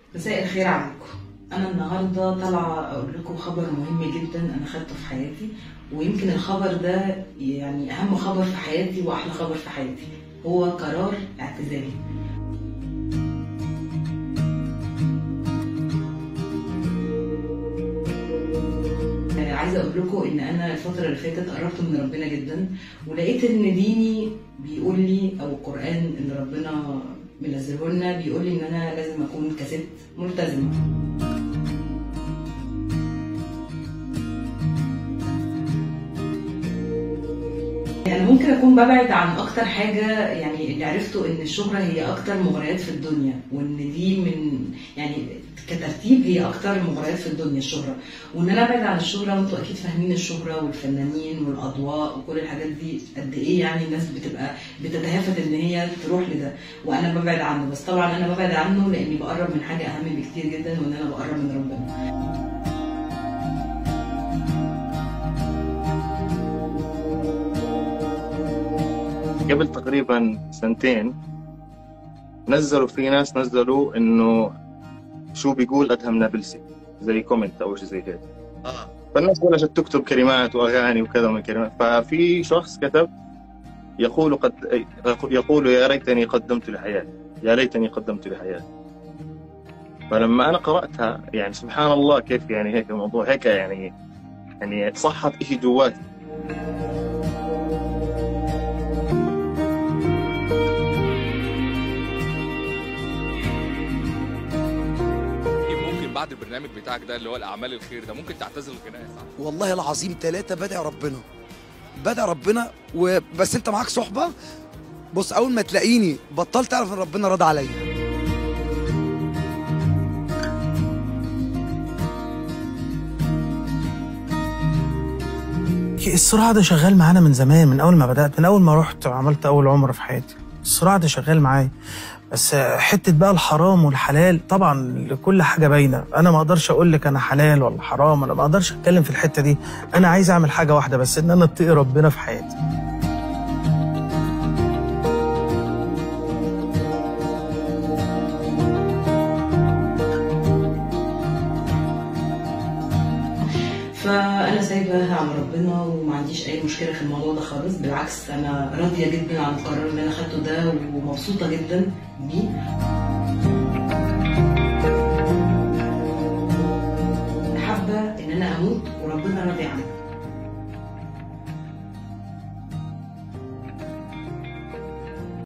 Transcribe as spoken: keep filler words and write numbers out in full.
مساء الخير عليكم. انا النهارده طالعه اقول لكم خبر مهم جدا انا خدته في حياتي، ويمكن الخبر ده يعني اهم خبر في حياتي واحلى خبر في حياتي، هو قرار اعتزالي. عايزه اقول لكم ان انا الفتره اللي فاتت قربت من ربنا جدا، ولقيت ان ديني بيقول لي، او القران اللي ربنا منزله لنا بيقول لي ان انا لازم اكون كست ملتزمه. انا ممكن اكون ببعد عن اكتر حاجه، يعني اللي عرفته ان الشهره هي اكتر مغريات في الدنيا، وان دي من يعني كترتيب هي اكتر مغريات في الدنيا الشهره، وان انا ابعد عن الشهره. وانتوا اكيد فاهمين الشهره والفنانين والاضواء وكل الحاجات دي قد ايه يعني الناس بتبقى بتتهافت ان هي تروح لده، وانا ببعد عنه. بس طبعا انا ببعد عنه لاني بقرب من حاجه اهم بكتير جدا، وان انا بقرب من ربنا. قبل تقريبا سنتين نزلوا في ناس نزلوا انه شو بيقول ادهم نابلسي، زي كومنت او شيء زي هيك. اه فالناس بلشت تكتب كلمات واغاني وكذا من كلمات. ففي شخص كتب يقول قد يقول يا ريتني قدمت لحياتي، يا ليتني قدمت لحياتي. فلما انا قراتها يعني سبحان الله كيف يعني هيك الموضوع هيك يعني يعني صحت شيء جواتي. بعد البرنامج بتاعك ده اللي هو الاعمال الخير ده ممكن تعتزل الغناء صح؟ والله العظيم ثلاثة بدع ربنا بدع ربنا وبس. انت معاك صحبة، بص اول ما تلاقيني بطلت تعرف ان ربنا راضي عليا. الصراع ده شغال معانا من زمان، من اول ما بدأت، من اول ما رحت وعملت اول عمرة في حياتي. الصراع ده شغال معايا، بس حته بقى الحرام والحلال طبعا لكل حاجه باينه. انا ما اقدرش اقول لك انا حلال ولا حرام، انا ما اقدرش اتكلم في الحته دي. انا عايز اعمل حاجه واحده بس، ان انا اتقي ربنا في حياتي. فانا سايباها على ربنا وما عنديش اي مشكله في الموضوع ده خالص، بالعكس انا راضيه جدا عن القرار اللي انا خدته ده ومبسوطه جدا بيه. حابه ان انا اموت وربنا راضي عني.